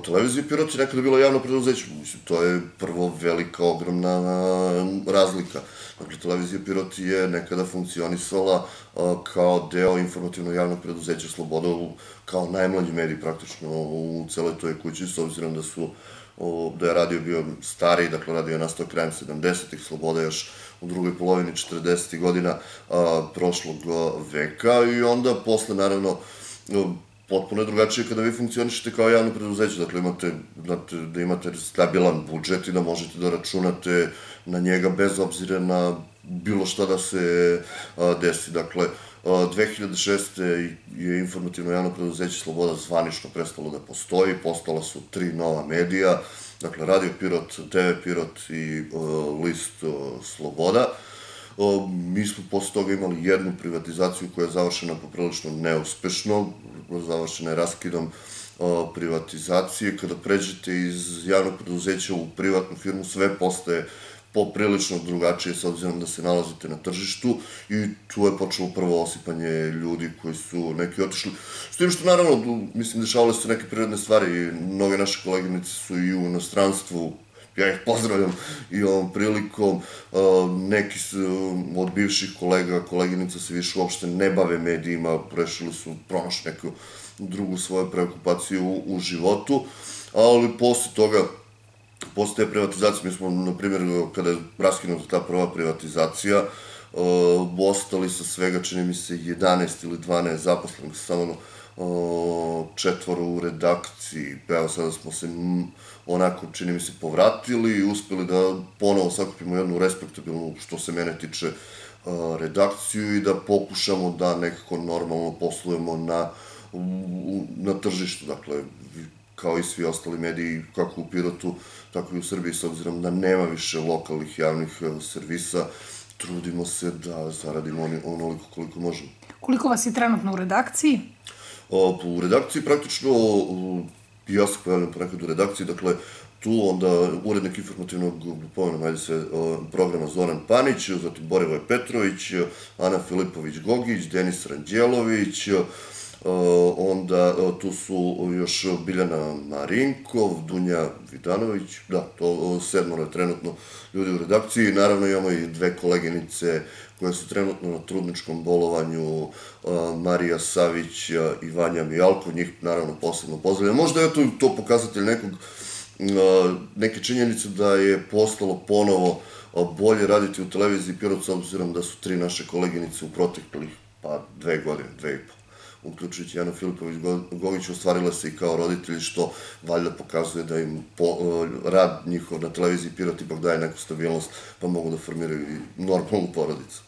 Televizija Pirot je nekada bila javno preduzeće, mislim, to je prvo velika, ogromna razlika. Dakle, Televizija Pirot je nekada funkcionisala kao deo informativnog javnog preduzeća Sloboda, kao najmlađi medij praktično u celoj toj kući, s obzirom da je radio bio stariji, dakle radio je nastao krajem 70-ih, Sloboda još u drugoj polovini 40-ih godina prošlog veka i onda posle, naravno, potpuno je drugačije kada vi funkcionišete kao javno preduzeće, dakle da imate stabilan budžet i da možete da računate na njega bez obzira na bilo šta da se desi. Dakle, 2006. je informativno javno preduzeće Sloboda zvanično prestalo da postoji, postala su 3 nova medija, dakle Radio Pirot, TV Pirot i list Sloboda. Mi smo posle toga imali jednu privatizaciju koja je završena poprilično neuspešno, završena je raskidom privatizacije. Kada pređete iz javnog preduzeća u privatnu firmu, sve postaje poprilično drugačije s obzirom da se nalazite na tržištu i tu je počelo prvo osipanje ljudi koji su neki otišli. S tim što naravno, mislim, dešavale su neke prirodne stvari, mnoge naše koleginice su i u inostranstvu, ja ih pozdravljam i ovom prilikom, neki od bivših kolega, koleginica se više uopšte ne bave medijima, prešli su, pronašli neku drugu svoju preokupaciju u životu, ali posle toga, posle te privatizacije, mi smo, na primjer, kada je raskinuta ta prva privatizacija, ostali sa svega, čini mi se, 11 ili 12 zaposlenih, samo 4 u redakciji. Evo, sada smo se onako, čini mi se, povratili i uspeli da ponovo sakupimo jednu respektabilnu, što se mene tiče, redakciju i da pokušamo da nekako normalno poslujemo na tržištu. Dakle, kao i svi ostali mediji, kako u Pirotu, tako i u Srbiji, s obzirom da nema više lokalnih javnih servisa, trudimo se da zaradimo onoliko koliko možemo. Koliko vas je trenutno u redakciji? U redakciji praktično, ja se pojavljam ponekad u redakciji, dakle, tu onda urednik informativnog programa Zoran Panić, zatim Borivoje Petrović, Ana Filipović-Gogić, Denis Ranđelović, onda tu su još Biljana Marinkov, Dunja Vidanović, da, to 7 je trenutno ljudi u redakciji. Naravno imamo i 2 koleginice koje su trenutno na trudničkom bolovanju, Marija Savić i Vanja Mijalkov, njih naravno posebno pozdravljam. Možda je to pokazatelj neke činjenice da je postalo ponovo bolje raditi u televiziji Pirot, s obzirom da su 3 naše koleginice u proteklih 2 godine, 2,5, uključujući Janu Filipović-Gogić, ostvarile se i kao roditelji, što valjda pokazuje da im rad njihov na televiziji Pirot ipak daje neku stabilnost, pa mogu da formiraju i normalnu porodicu.